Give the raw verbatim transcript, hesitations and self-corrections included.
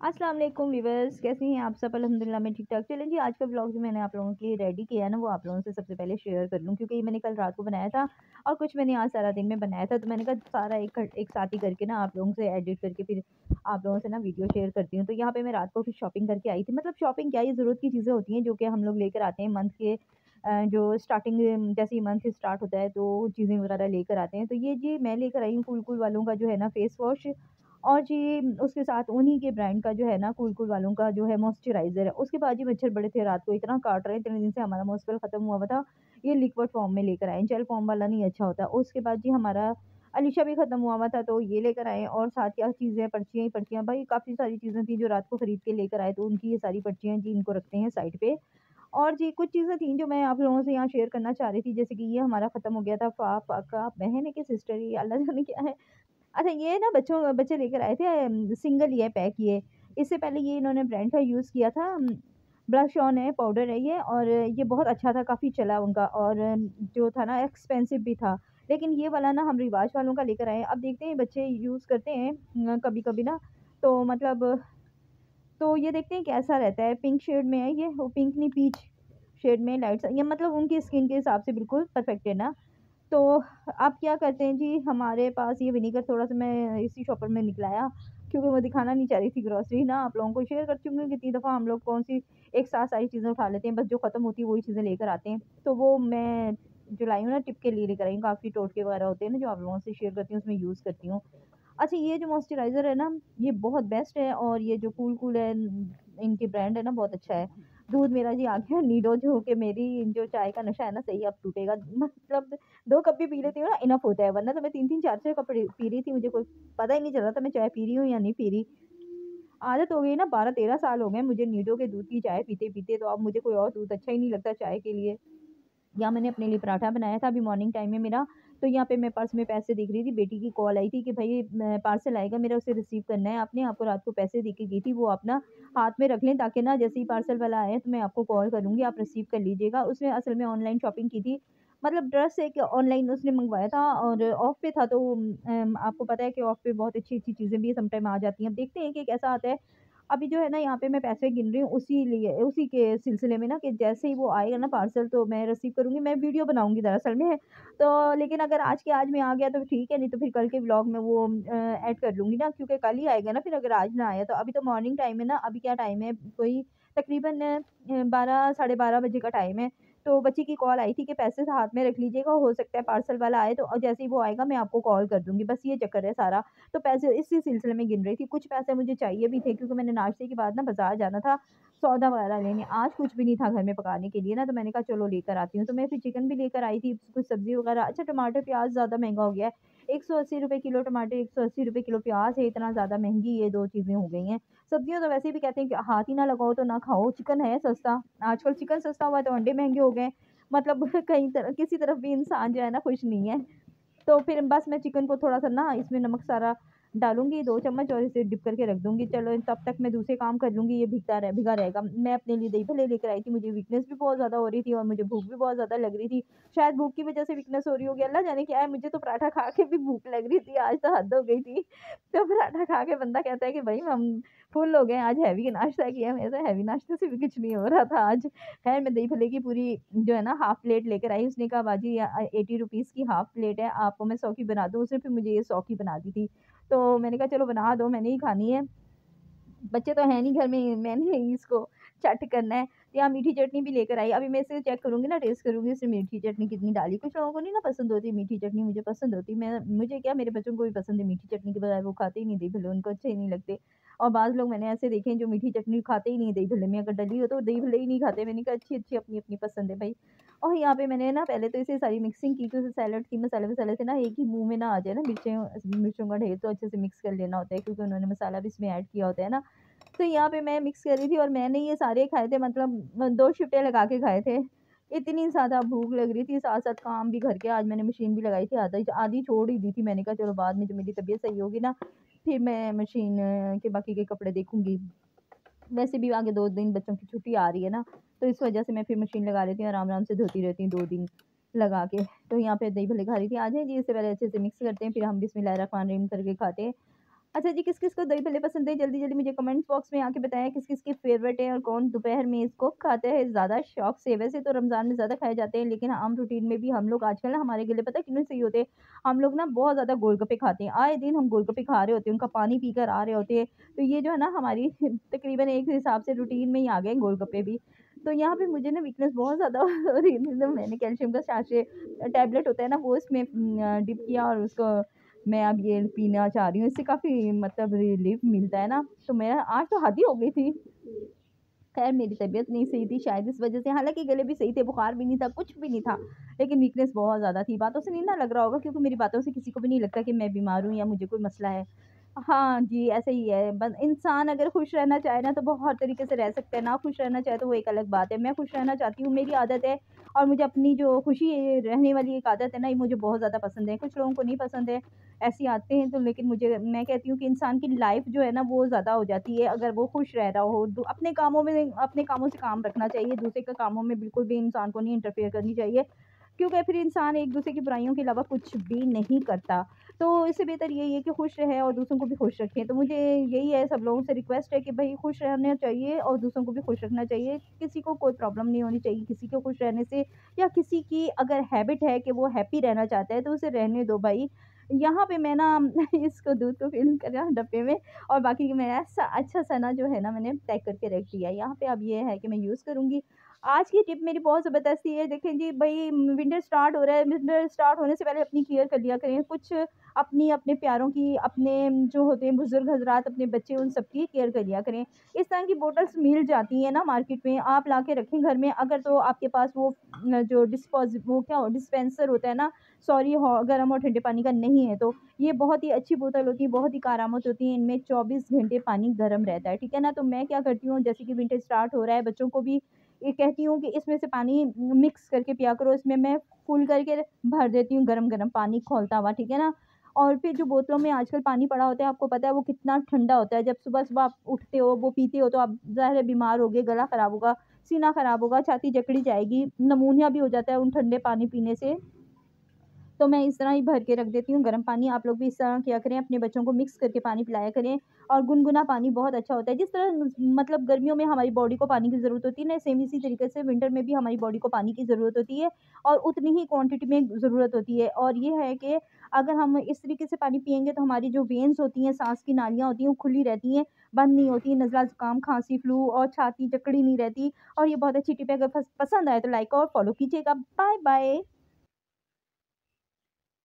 अस्सलाम वालेकुम व्यूअर्स, कैसी हैं आप सब? अल्हम्दुलिल्लाह मैं ठीक-ठाक। चलें जी, आज का व्लॉग जो मैंने आप लोगों के लिए रेडी किया है ना, वो आप लोगों से सबसे पहले शेयर कर लूँ, क्योंकि ये मैंने कल रात को बनाया था और कुछ मैंने आज सारा दिन में बनाया था। तो मैंने कहा सारा एक क एक साथ ही करके ना आप लोगों से एडिट करके फिर आप लोगों से ना वीडियो शेयर करती हूँ। तो यहाँ पे मैं रात को फिर शॉपिंग करके आई थी। मतलब शॉपिंग क्या, ये ज़रूरत की चीज़ें होती हैं जो कि हम लोग लेकर आते हैं मंथ के अ, जो स्टार्टिंग जैसे ही मंथ स्टार्ट होता है तो चीज़ें वगैरह लेकर आते हैं। तो ये जी मैं लेकर आई हूँ कूल कूल वालों का जो है ना फेस वॉश, और जी उसके साथ उन्हीं के ब्रांड का जो है ना कूल कूल वालों का जो है मॉइस्चराइज़र है। उसके बाद जी मच्छर बड़े थे, रात को इतना काट रहे हैं, इतने दिन से हमारा मॉइस्चर खत्म हुआ हुआ था। ये लिक्विड फॉर्म में लेकर आए, जेल फॉर्म वाला नहीं अच्छा होता। उसके बाद जी हमारा अलीशा भी खत्म हुआ हुआ था, तो ये लेकर आए, और साथ क्या चीज़ें, पर्चियाँ ही पर्चियाँ, भाई काफ़ी सारी चीज़ें थी जो रात को खरीद के लेकर आए, तो उनकी ये सारी पर्चियाँ जी इनको रखते हैं साइड पे। और जी कुछ चीज़ें थी जो मैं आप लोगों से यहाँ शेयर करना चाह रही थी, जैसे कि ये हमारा खत्म हो गया था फा फाका, बहन है कि सिस्टर ही, अल्लाह जाने क्या है। अच्छा, ये ना बच्चों बच्चे लेकर आए थे, अम, सिंगल ही है पैक ये। इससे पहले ये इन्होंने ब्रांड का यूज़ किया था, उम, ब्लश ऑन है, पाउडर है ये, और ये बहुत अच्छा था, काफ़ी चला उनका, और अम, जो था ना एक्सपेंसिव भी था। लेकिन ये वाला ना हम रिवाज वालों का लेकर आए हैं। अब देखते हैं बच्चे यूज़ करते हैं अ, कभी-कभी ना, तो मतलब तो ये देखते हैं कैसा रहता है। पिंक शेड में है ये, वो पिंक नहीं, पीच शेड में लाइट सा, ये मतलब उनकी स्किन के हिसाब से बिल्कुल परफेक्ट है ना। तो आप क्या करते हैं जी, हमारे पास ये विनेगर थोड़ा-सा मैं इसी शॉपर में निकलाया, क्योंकि वो दिखाना नहीं चाह रही थी ग्रोसरी ना, आप लोगों को शेयर कर चुकी हूँ कितनी दफ़ा हम लोग कौन-सी एक साथ सारी चीज़ें उठा लेते हैं, बस जो ख़त्म होती है वही चीज़ें लेकर आते हैं। तो वो मैं जो लाई हूँ ना टिप के लिए लेकर आई हूँ, काफ़ी टोटके वगैरह होते हैं ना जो आप लोगों से शेयर करती हूँ, उसमें यूज़ करती हूँ। अच्छा, ये जो मॉइस्चराइज़र है ना, ये बहुत बेस्ट है, और ये जो कूल कूल है न, इनकी ब्रांड है ना, बहुत अच्छा है। दूध मेरा जी आ गया नीडो, जो कि मेरी जो चाय का नशा है ना सही अब टूटेगा। मतलब दो कप भी पी लेती हूँ ना इनफ होता है, वरना तो मैं तीन तीन चार चार कप री पी रही थी, मुझे कोई पता ही नहीं चल रहा था मैं चाय पी रही हूँ या नहीं पी रही। आदत हो गई ना, बारह तेरह साल हो गए मुझे नीडो के दूध की चाय पीते-पीते, तो अब मुझे कोई और दूध अच्छा ही नहीं लगता चाय के लिए। यहाँ मैंने अपने लिए पराठा बनाया था अभी मॉर्निंग टाइम में मेरा, तो यहाँ पे मैं पर्स में पैसे देख रही थी, बेटी की कॉल आई थी कि भई मैं पार्सल आएगा मेरा, उसे रिसीव करना है आपने, आपको रात को पैसे दे के गई थी, वो आप ना हाथ में रख लें, ताकि ना जैसे ही पार्सल वाला आए तो मैं आपको कॉल करूँगी, आप रिसीव कर लीजिएगा। उसने असल में ऑनलाइन शॉपिंग की थी, मतलब ड्रेस एक ऑनलाइन उसने मंगवाया था, और ऑफ पे था, तो अम, आपको पता है कि ऑफ पे बहुत अच्छी-अच्छी चीज़ें भी समटाइम आ जाती हैं। अब देखते हैं कि कैसा आता है। अभी जो है ना यहाँ पे मैं पैसे गिन रही हूँ, उसी लिए उसी के सिलसिले में ना, कि जैसे ही वो आएगा ना पार्सल तो मैं रिसीव करूँगी, मैं वीडियो बनाऊँगी दरअसल में। तो लेकिन अगर आज के आज में आ गया तो ठीक है, नहीं तो फिर कल के व्लॉग में वो अ, ऐड कर लूँगी ना, क्योंकि कल ही आएगा ना, फिर अगर आज ना आया तो। अभी तो मॉर्निंग टाइम है ना, अभी क्या टाइम है, कोई तकरीबन अ, बारह साढ़े बारह बजे का टाइम है। तो बच्ची की कॉल आई थी कि पैसे हाथ में रख लीजिएगा, हो सकता है पार्सल वाला आए, तो जैसे ही वो आएगा मैं आपको कॉल कर दूँगी, बस ये चक्कर है सारा। तो पैसे इसी सिलसिले में गिन रही थी। कुछ पैसे मुझे चाहिए भी थे, क्योंकि मैंने नाश्ते के बाद ना बाज़ार जाना था, सौदा वगैरह लेने। आज कुछ भी नहीं था घर में पकाने के लिए ना, तो मैंने कहा चलो लेकर आती हूँ। तो मैं फिर चिकन भी लेकर आई थी, कुछ सब्ज़ी वगैरह। अच्छा, टमाटर प्याज़ ज़्यादा महँगा हो गया है। एक सौ अस्सी रुपए किलो टमाटर, एक सौ अस्सी रुपए किलो प्याज़ है, इतना ज़्यादा महँगी ये दो चीज़ें हो गई हैं। सब्जियाँ तो वैसे भी कहते हैं कि हाथ ही ना लगाओ तो ना खाओ, चिकन है सस्ता। आजकल चिकन सस्ता हुआ है तो अंडे महँगे हो गए हैं। मतलब कहीं तर किसी तरफ भी इंसान जो है ना खुश नहीं है। तो फिर बस मैं चिकन को थोड़ा-सा ना इसमें नमक सारा डालूँगी दो चम्मच, और इसे डिप करके रख दूँगी। चलो तब तक मैं दूसरे काम कर लूँगी, ये भीगता रहे भिगा रहेगा। मैं अपने लिए दही भल्ले लेकर आई थी, मुझे वीकनेस भी बहुत ज़्यादा हो रही थी और मुझे भूख भी बहुत ज़्यादा लग रही थी। शायद भूख की वज़ह से वीकनेस हो रही होगी, अल्लाह जाने क्या है, मुझे तो पराठा खा के भी भूख लग रही थी, आज तो हद हो गई थी। तो पराठा खा के बंदा कहता है कि भई हम फुल हो गए, आज हैवी नाश्ता किया है। मेरा हैवी नाश्ते से भी कुछ नहीं हो रहा था आज। ख़ैर मैं दही भल्ले की पूरी जो है ना हाफ़ प्लेट लेकर आई, उसने कहा बाजी अ, ₹अस्सी रुपए की हाफ़ प्लेट है, आपको मैं सौ की बना दूँ? उसने फिर मुझे ये सौ की बना दी थी। तो मैंने कहा चलो बना दो, मैंने ही खानी है। बच्चे तो हैं नहीं घर में, मैंने ही इसको चट करना है। या मीठी चटनी भी लेकर आई। अभी मैं इसे चेक करूँगी ना, टेस्ट करूँगी इसमें मीठी चटनी कितनी डाली। कुछ लोगों को नहीं ना पसंद होती मीठी चटनी, मुझे पसंद होती। मैं मुझे क्या, मेरे बच्चों को भी पसंद है मीठी चटनी के बगैर वो खाते ही नहीं दही भल्ले, उनको अच्छे ही नहीं लगते। और बाज़ लोग मैंने ऐसे देखे हैं जो मीठी चटनी खाते ही नहीं दही भल्ले में, अगर डली हो तो दही भल्ले ही नहीं खाते। मैंने कहा अच्छी-अच्छी अपनी-अपनी पसंद है भई। और यहाँ पे मैंने ना पहले तो इसे सारी मिक्सिंग की, तो सैलेड की मसाले-वसाले से ना एक ही मुँह में ना आ जाए ना, मिर्चें मिर्चों का ढेर, तो अच्छे से मिक्स कर लेना होता है, क्योंकि उन्होंने मसाला भी इसमें ऐड किया होता है ना। तो यहाँ पे मैं मिक्स कर रही थी और मैंने ये सारे खाए थे, मतलब अ, दो शिफ्टें लगा के खाए थे। इतनी ज़्यादा भूख लग रही थी, साथ-साथ काम भी घर के, आज मैंने मशीन भी लगाई थी, आधा आधी छोड़ ही दी थी। मैंने कहा चलो बाद में जब मेरी तबीयत सही होगी ना, फिर मैं मशीन अ, के बाकी के कपड़े देखूँगी। वैसे भी आगे दो दिन बच्चों की छुट्टी आ रही है ना, तो इस वज़ह से मैं फिर मशीन लगा लेती हूँ, आराम-आराम से धोती रहती हूँ दो दिन लगा के। तो यहाँ पे दही भल्ले खा रही थी। आ जाइए जी, इससे पहले अच्छे से मिक्स करते हैं, फिर हम बिस्मिल्लाह रहमान रहीम करके खाते हैं। अच्छा जी, किस-किस को दही भल्ले पसंद है? जल्दी-जल्दी मुझे कमेंट बॉक्स में आके बताएँ किस-किस के फ़ेवरेट है और कौन दोपहर में इसको खाते हैं ज़्यादा शौक से। वैसे तो रमज़ान में ज़्यादा खाए जाते हैं, लेकिन आम रूटीन में भी हम लोग आजकल ना हमारे गले पता है कितने सही होते हैं? हम लोग ना बहुत ज़्यादा गोलगप्पे खाते हैं। आए दिन हम गोलगप्पे खा रहे होते हैं, उनका पानी पीकर आ रहे होते हैं। तो ये जो है ना हमारी तकरीबन एक हिसाब से रूटीन में ही आ गए हैं गोलगप्पे भी। तो यहाँ पे मुझे ना वीकनेस बहुत ज़्यादा हो रही थी, तो मैंने कैल्शियम का साशे टैबलेट होता है ना, वो इसमें उम, अ, डिप किया और उसको मैं अब ये पीना चाह रही हूँ। इससे काफ़ी मतलब रिलीफ़ मिलता है ना, तो मैं आज तो हद ही हो गई थी। ख़ैर मेरी तबीयत नहीं सही थी शायद इस वज़ह से, हालाँकि गले भी सही थे, बुखार भी नहीं था, कुछ भी नहीं था, लेकिन वीकनेस बहुत ज़्यादा थी। बातों से नहीं ना लग रहा होगा क्योंकि मेरी बातों से किसी को भी नहीं लगता कि मैं बीमार हूँ या मुझे कोई मसला है। हाँ जी, ऐसा ही है। बस इंसान अगर खुश रहना चाहे ना तो बहुत तरीके से रह सकता है, ना खुश रहना चाहे तो वो एक अलग बात है। मैं खुश रहना चाहती हूँ, मेरी आदत है और मुझे अपनी जो खुशी रहने वाली एक आदत है ना, ये मुझे बहुत ज़्यादा पसंद है। कुछ लोगों को नहीं पसंद है, ऐसी आदतें हैं तो लेकिन मुझे मैं कहती हूँ कि इंसान की लाइफ़ जो है ना वो ज़्यादा हो जाती है अगर वो खुश रह रहा हो। दू अपने कामों में अपने कामों से काम रखना चाहिए, दूसरे के कामों में बिल्कुल भी इंसान को नहीं इंटरफेयर करनी चाहिए। क्योंकि फिर इंसान एक-दूसरे की बुराइयों के अलावा कुछ भी नहीं करता। तो इससे बेहतर यही है कि खुश रहें और दूसरों को भी खुश रखें। तो मुझे यही है सब लोगों से रिक्वेस्ट है कि भई खुश रहना चाहिए और दूसरों को भी खुश रखना चाहिए। किसी को कोई प्रॉब्लम नहीं होनी चाहिए किसी को खुश रहने से या किसी की अगर हैबिट है कि वो हैप्पी रहना चाहता है तो उसे रहने दो भाई। यहाँ पे मैं ना इसको दूध को फिल करा डब्बे में और बाकी मैं ऐसा अच्छा-सा ना जो है ना मैंने पैक करके रख दिया है। यहाँ पे अब ये है कि मैं यूज़ करूँगी। आज की टिप मेरी बहुत ज़बरदस्ती है। देखें जी भई विंटर स्टार्ट हो रहा है, विंटर स्टार्ट होने से पहले अपनी केयर कर लिया करें। कुछ अपनी अपने प्यारों की, अपने जो होते हैं बुज़ुर्ग हज़रात, अपने बच्चे उन सबकी केयर कर लिया करें। इस तरह की बॉटल्स मिल जाती हैं ना मार्केट में, आप ला के रखें घर में। अगर तो आपके पास वो अ, जो डिस्पोज़ वो क्या हो डिस्पेंसर होता है ना, सॉरी हो गर्म और ठंडे पानी का नहीं है तो, ये बहुत ही अच्छी बोतल होती है, बहुत ही कारामद होती है। इनमें चौबीस घंटे पानी गर्म रहता है, ठीक है ना? तो मैं क्या करती हूँ जैसे कि विंटर स्टार्ट हो रहा है, बच्चों को भी ये कहती हूँ कि इसमें से पानी मिक्स करके पिया करो। इसमें मैं फुल करके भर देती हूँ गरम-गरम पानी खौलता हुआ, ठीक है ना? और फिर जो बोतलों में आजकल पानी पड़ा होता है, आपको पता है वो कितना ठंडा होता है। जब सुबह-सुबह आप उठते हो, वो पीते हो तो आप ज़ाहिर है बीमार होगे, गला खराब होगा, सीना खराब होगा, छाती जकड़ी जाएगी, निमोनिया भी हो जाता है उन ठंडे पानी पीने से। तो मैं इस तरह ही भर के रख देती हूँ गर्म पानी। आप लोग भी इस तरह किया करें, अपने बच्चों को मिक्स करके पानी पिलाया करें और गुनगुना पानी बहुत अच्छा होता है। जिस तरह न मतलब गर्मियों में हमारी बॉडी को पानी की ज़रूरत होती है ना, सेम इसी तरीके से विंटर में भी हमारी बॉडी को पानी की ज़रूरत होती है और उतनी ही क्वांटिटी में ज़रूरत होती है। और ये है कि अगर हम इस तरीके से पानी पिएँगे तो हमारी जो वेन्स होती हैं, साँस की नालियाँ होती हैं, वो खुली रहती हैं, बंद नहीं होती, नज़ला, ज़ुकाम, खाँसी, फ्लू और छाती जकड़ी नहीं रहती और ये बहुत अच्छी टिप है। अगर पस पसंद आए तो लाइक और फॉलो कीजिएगा। Bye bye.